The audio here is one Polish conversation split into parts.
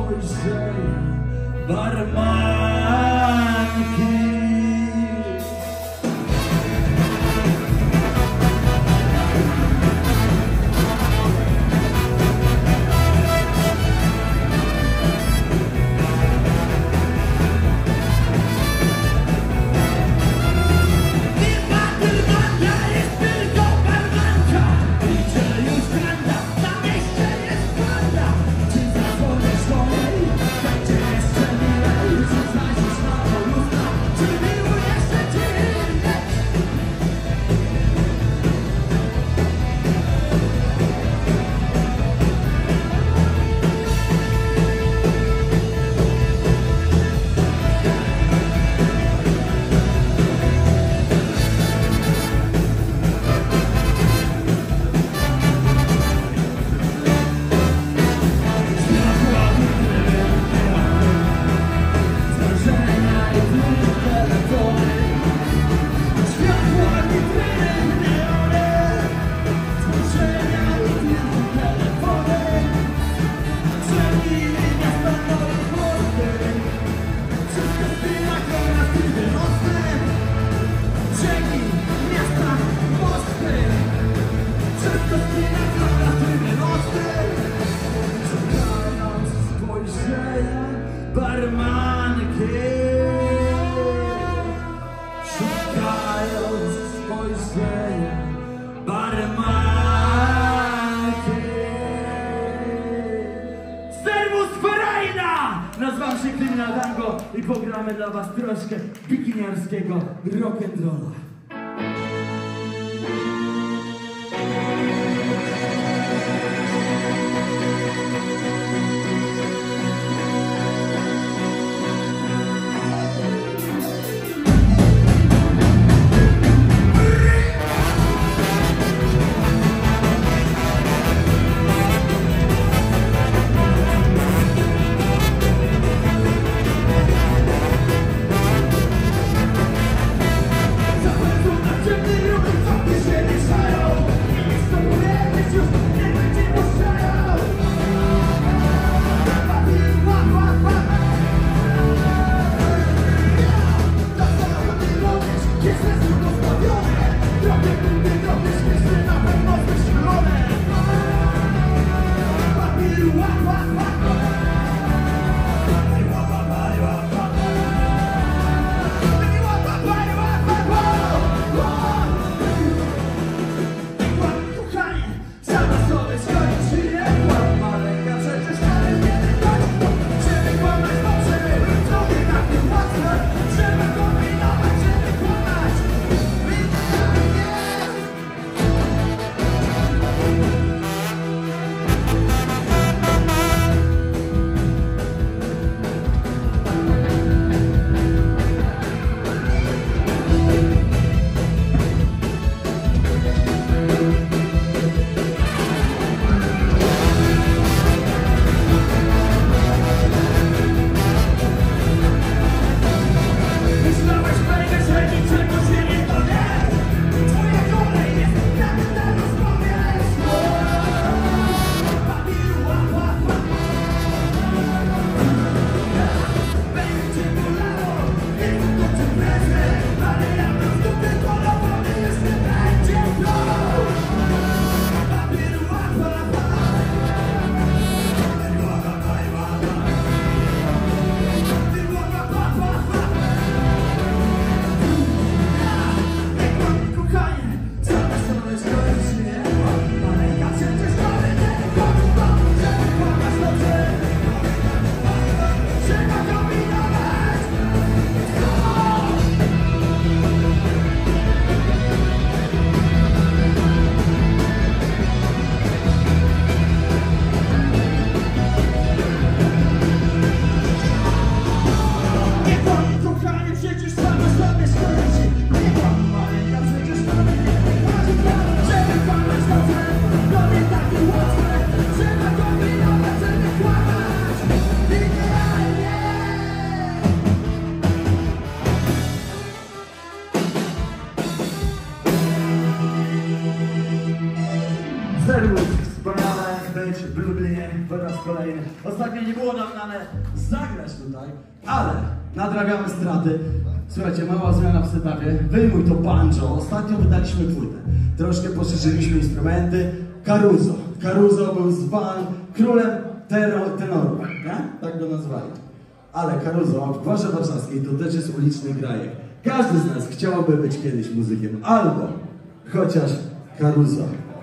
spojrzenia barmanki. Barmanki, szukając spojrzenia barmanki. Servus Kraina! Nazywam się Kryminal Dango i pogramy dla was troszkę bikiniarskiego rock'n'rolla. ostatnio nie było nam zagrać tutaj, ale nadrabiamy straty. Słuchajcie, mała zmiana w setupie. Wyjmuj to banjo. Ostatnio wydaliśmy płytę. Troszkę poszerzyliśmy instrumenty. Caruso był zwany królem tenorów, nie? Tak go nazwali. Ale Caruso w Gwarze Warszawskiej to też jest uliczny grajek. Każdy z nas chciałby być kiedyś muzykiem, albo chociaż Caruso.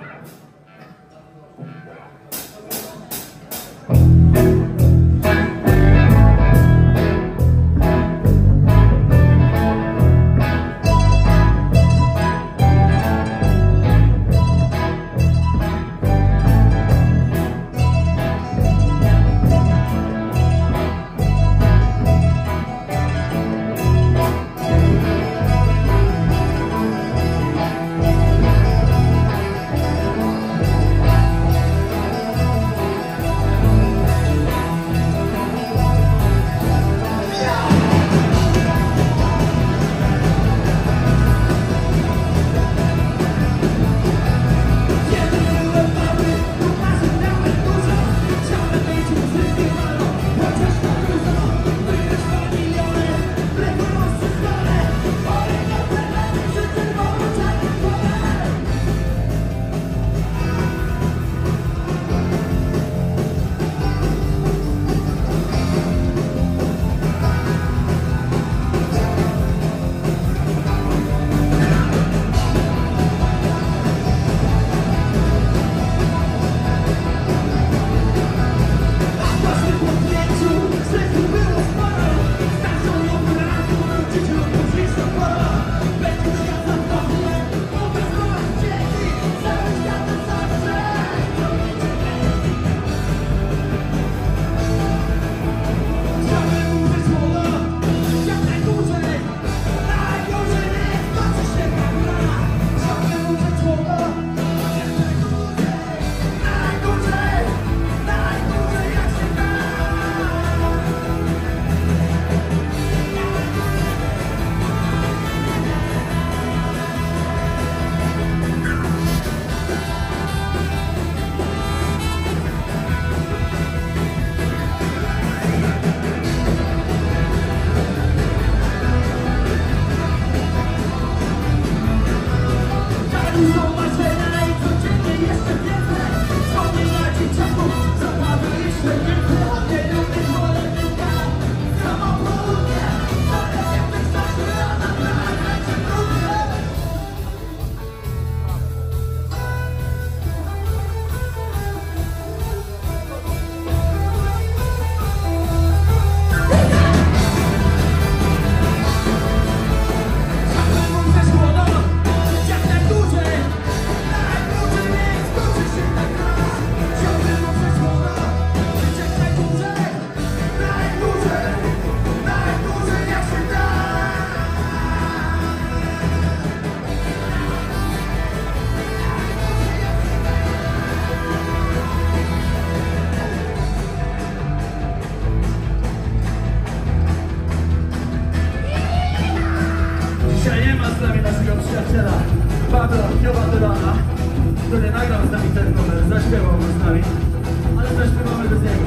który nagrał z nami ten numer, zaśpiewał z nami, ale zaśpiewamy bez niego.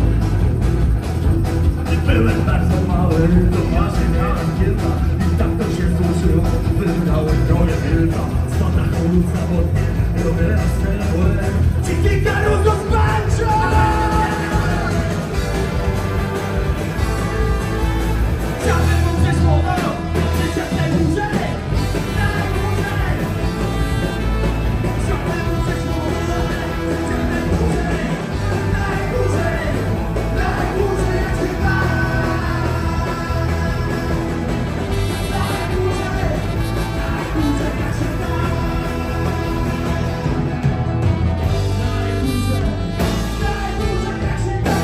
Byłem bardzo mały, to właśnie miałem kilka i tak to się złożyło. Wybrałem drogę wilka, stąd na ulica od mnie, robię rozstrzeliłem. Dziki Caruso z banjo! Chciałbym mu przesłowo, żyć jak najdłużej, najdłużej. Chciałbym mu przesłowo, żyć jak najdłużej, najdłużej, najdłużej jak się da. Najdłużej, najdłużej jak się da. Najdłużej, najdłużej jak się da.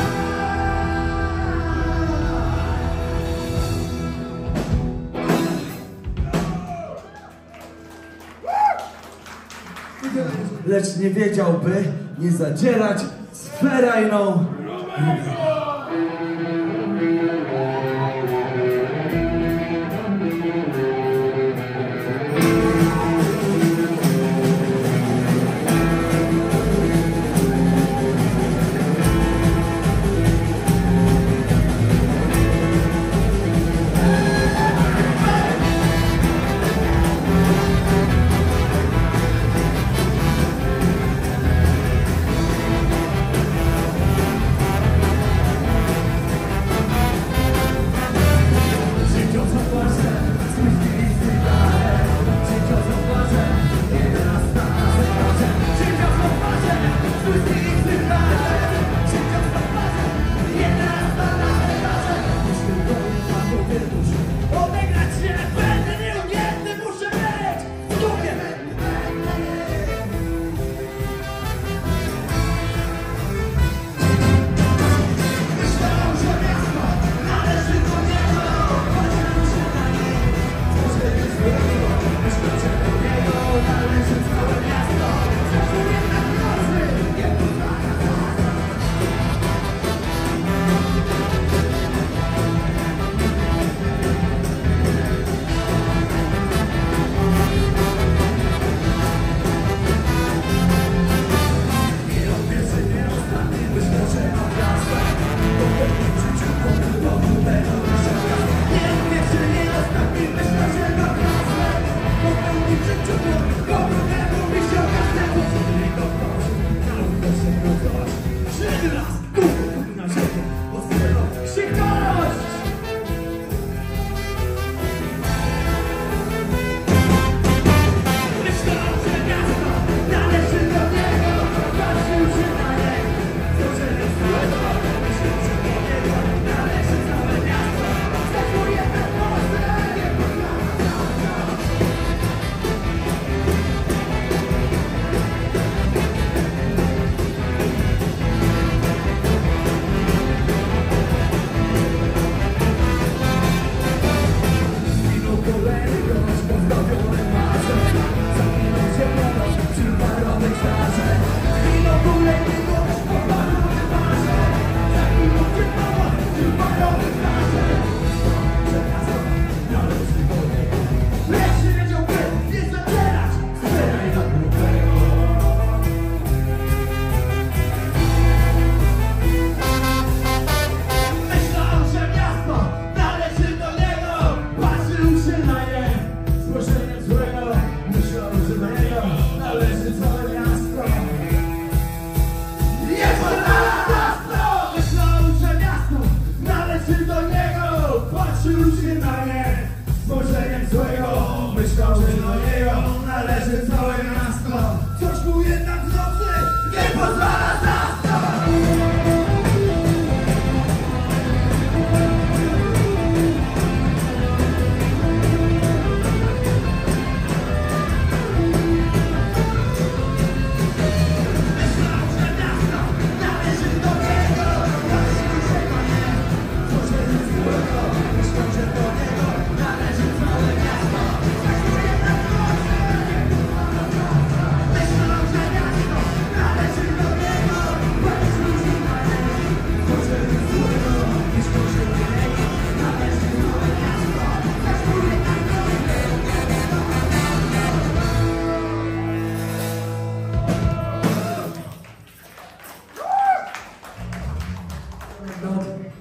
Lecz nie wiedziałby nie zadzierać z ferajną.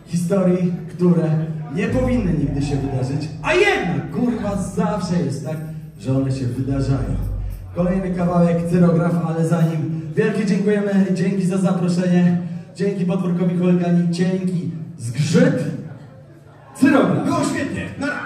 historii, które nie powinny nigdy się wydarzyć, a jednak, kurwa, zawsze jest tak, że one się wydarzają. Kolejny kawałek, Cyrograf, ale zanim wielkie dziękujemy, dzięki za zaproszenie, dzięki Podwórkowi Chuligani, dzięki Zgrzyt, Cyrograf. Było świetnie, nara!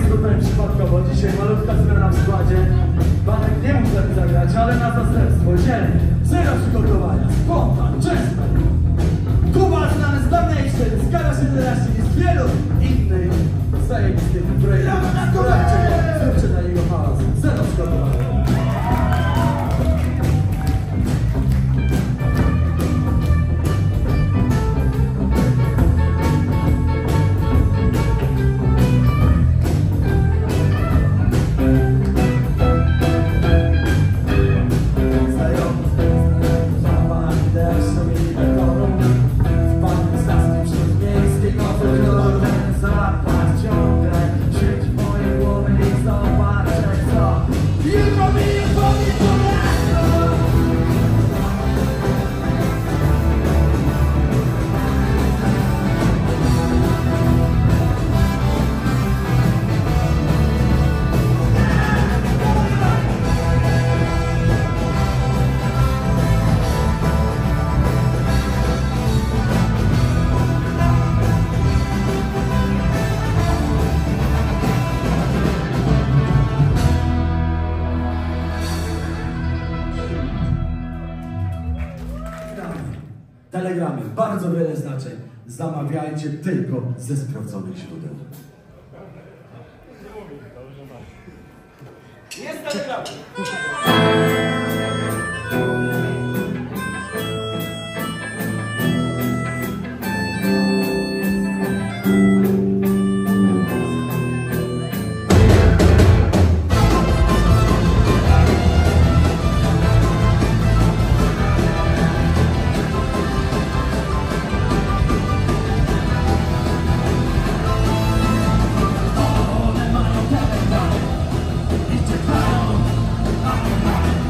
tutaj przypadkowo. Dzisiaj malutka zmiana w składzie. Banek nie mógł lepiej zagrać, ale na zastępstwo dzielnie. Zero przygotowania, spontan, często. Kuba znany z dawniejszej, z Kara 17 i z wielu innych zajebistych projektów. Zróbcie na niego hałas. Zero przygotowania. Telegramy, bardzo wiele znaczeń. Zamawiajcie tylko ze sprawdzonych źródeł. Jest telegram! One mają telegram i czekają na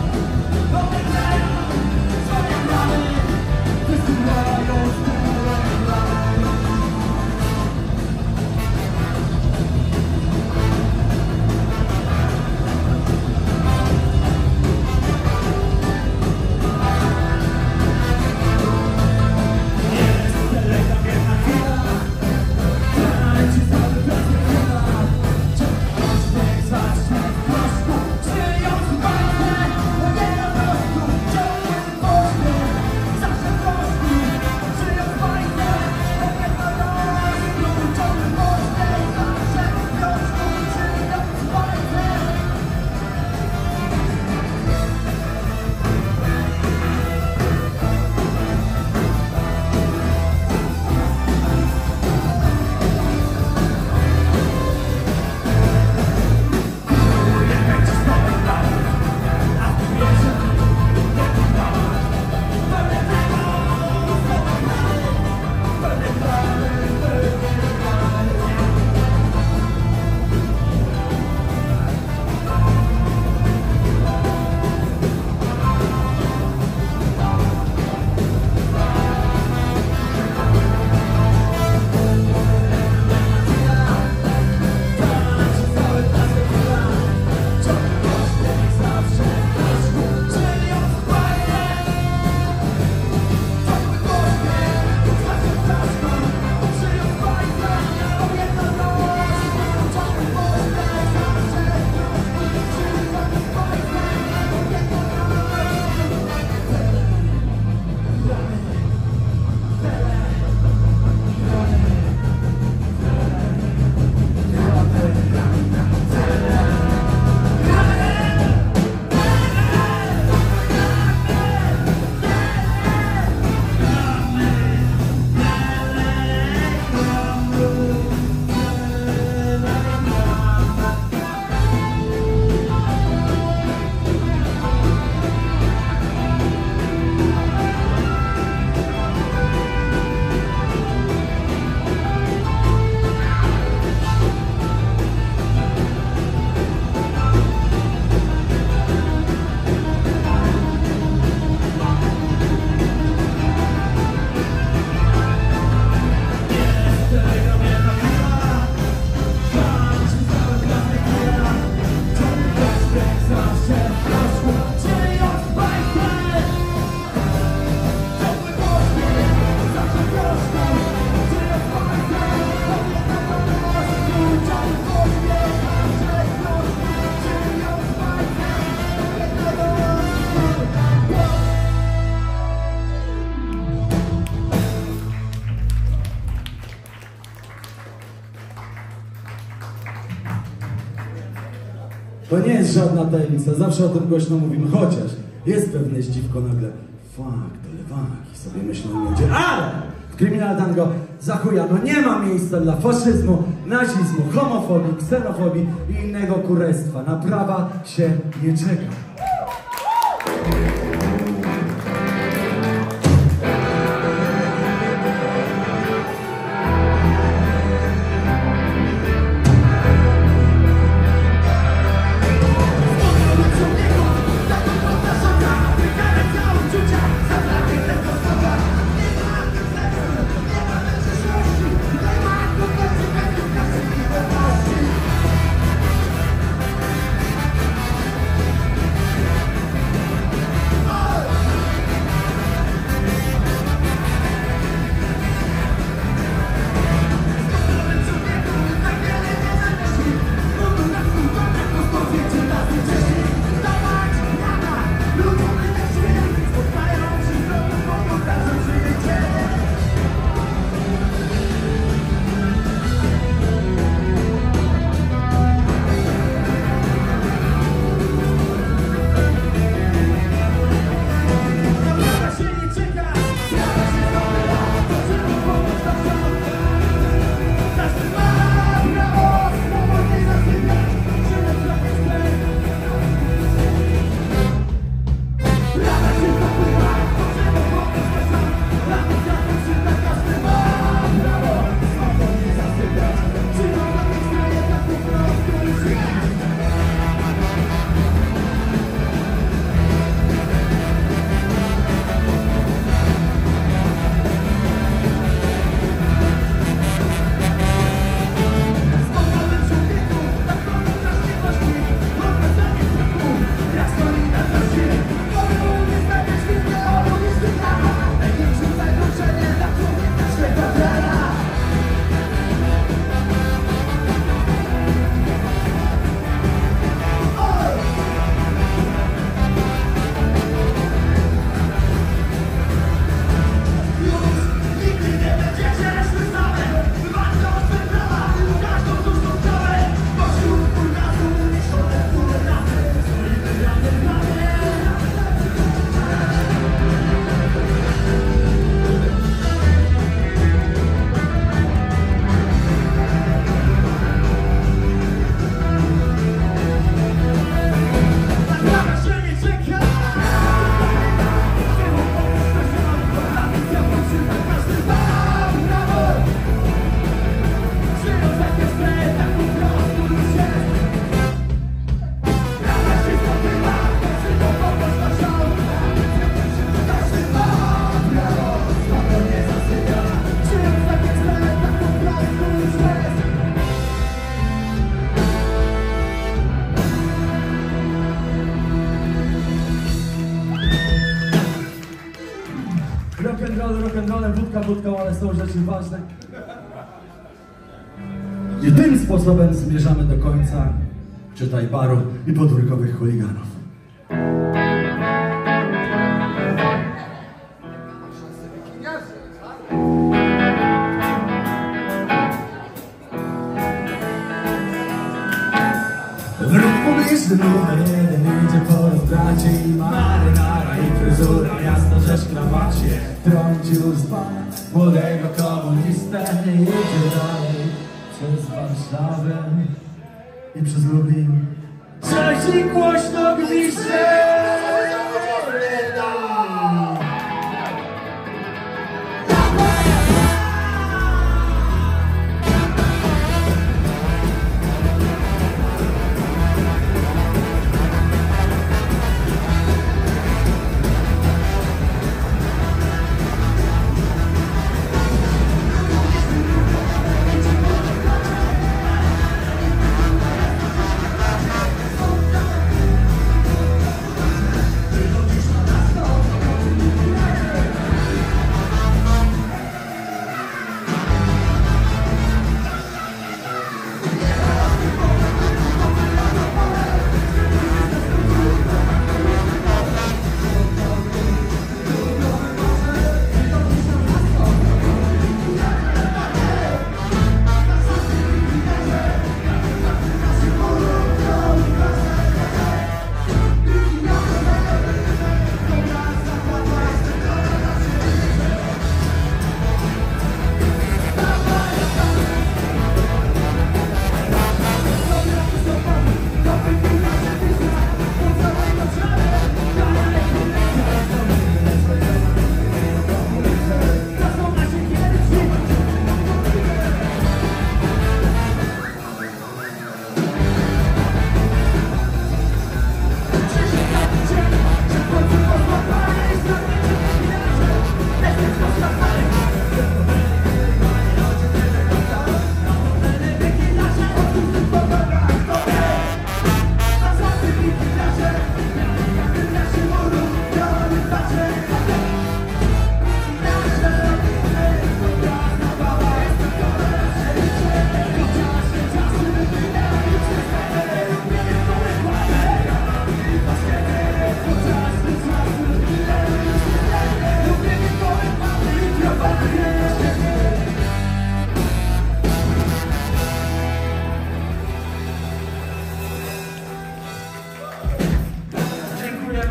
To nie jest żadna tajemnica, zawsze o tym głośno mówimy, chociaż jest pewne zdziwko nagle. Fuck, to lewaki sobie myślą ludzie, ale w Kryminal Tango za chuja, no nie ma miejsca dla faszyzmu, nazizmu, homofobii, ksenofobii i innego kurestwa. Na prawa się nie czeka. Rock'n'rollem, wódką, ale są rzeczy ważne. I tym sposobem zmierzamy do końca, czytaj baru i podwórkowych chuliganów. Wróg publiczny numer jeden idzie po rozbracie i marynara i fryzura, jasna rzecz w krawacie. Trącił z pana młodego komunistę i idzie dalej przez Warszawę i przez Lublin. Coś i głośno gwizdże!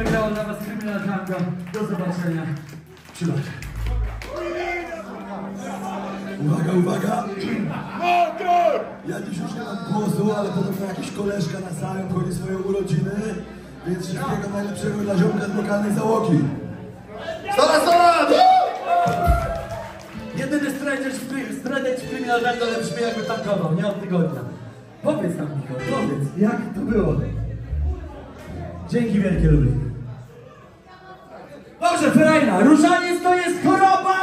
grało dla was Kryminal Tango. Do zobaczenia. Trzymajcie. Uwaga, uwaga! Ja dziś już nie mam głosu, ale podobno jakiś koleżka na sali obchodzi swoje urodziny, więc wszystkiego najlepszego dla ziomka z lokalnej załogi. Stara! Jedyny strajder w Kryminal Tango, ale brzmi jakby tankował, nie od tygodnia. Powiedz nam, Michał, powiedz, jak to było? Dzięki wielkie, Luli. Dobrze, Ferajna, różaniec to jest choroba!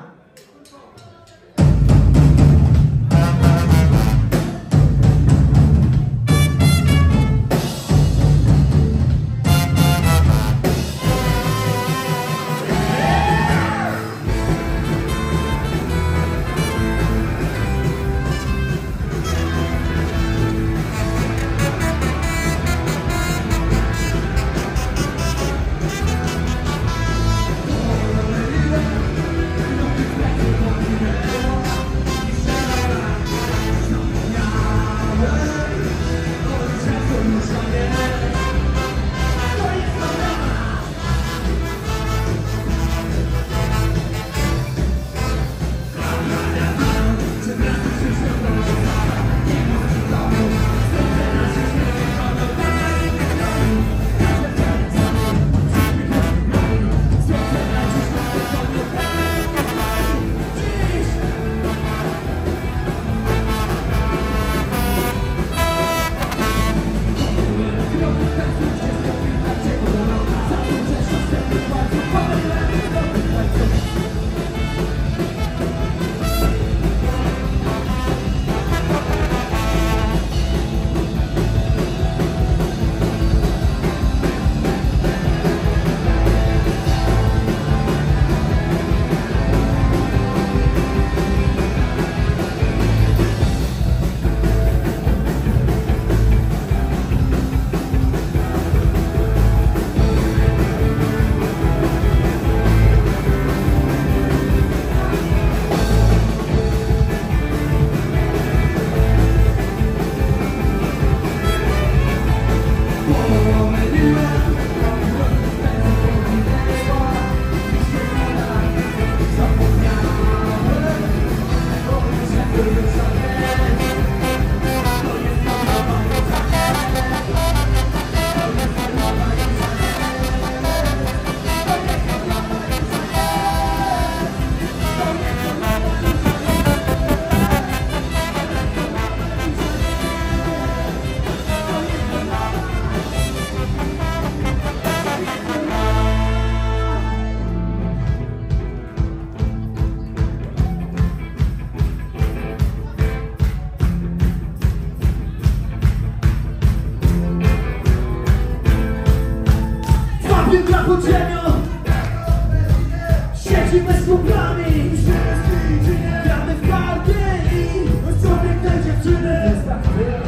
Pod ziemią siedzimy z kumplami, gramy w karty i człowiek tej dziewczyny.